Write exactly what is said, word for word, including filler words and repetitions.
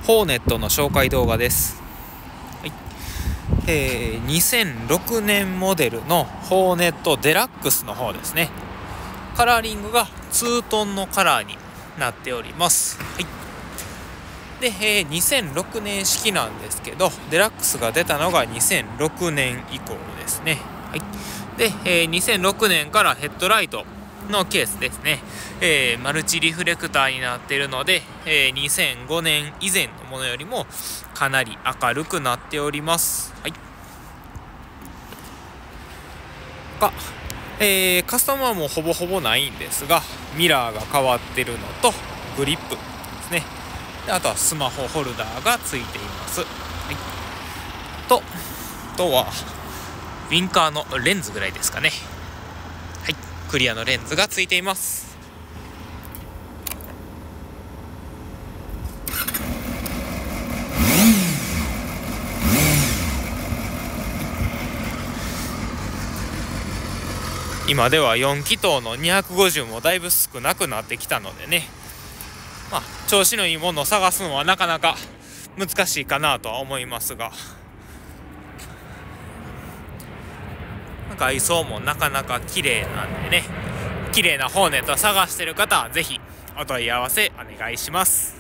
ホーネットの紹介動画です。はいえー、にせんろくねんモデルのホーネットデラックスの方ですね。カラーリングがツートンのカラーになっております。はいで、えー、にせんろくねん式なんですけど、デラックスが出たのがにせんろくねん以降ですね。はいで、えー、にせんろくねんからヘッドライトのケースですね、えー、マルチリフレクターになっているので、えー、にせんごねん以前のものよりもかなり明るくなっております。はいがえー、カスタマーもほぼほぼないんですが、ミラーが変わってるのとグリップですね。であとはスマホホルダーがついています。はい、とあとはウィンカーのレンズぐらいですかね。はい、クリアのレンズがついています。今ではよん気筒のにひゃくごじゅうもだいぶ少なくなってきたのでね、まあ、調子のいいものを探すのはなかなか難しいかなとは思いますが、外装もなかなか綺麗なんでね、綺麗なホーネットを探してる方はぜひお問い合わせお願いします。